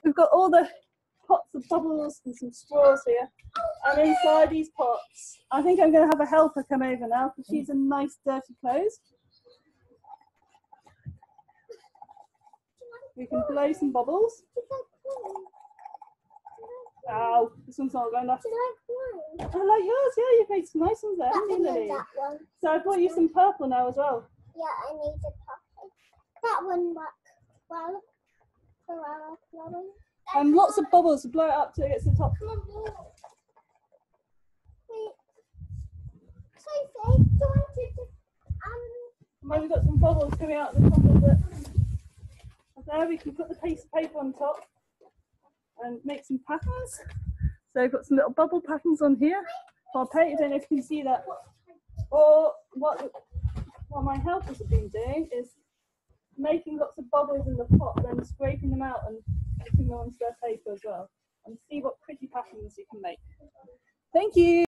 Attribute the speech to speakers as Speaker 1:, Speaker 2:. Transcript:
Speaker 1: we've got all the pots of bubbles and some straws here. And inside these pots, I think I'm going to have a helper come over now because she's in nice dirty clothes. We can blow some bubbles. Ow, this one's not going enough. I like yours, yeah, you've made some nice ones there, haven't you, Lily? So I brought you some purple now as well.
Speaker 2: Yeah, I need the purple. That one works well.
Speaker 1: And lots of bubbles to blow it up till it gets to the top.
Speaker 2: Sophie, do you want to
Speaker 1: When we've got some bubbles coming out the top of it. There we can put the piece of paper on top and make some patterns. So I've got some little bubble patterns on here. I'll paint. I don't know if you can see that. Or what my helpers have been doing is making lots of bubbles in the pot, then scraping them out and putting them onto their paper as well. And see what pretty patterns you can make. Thank you.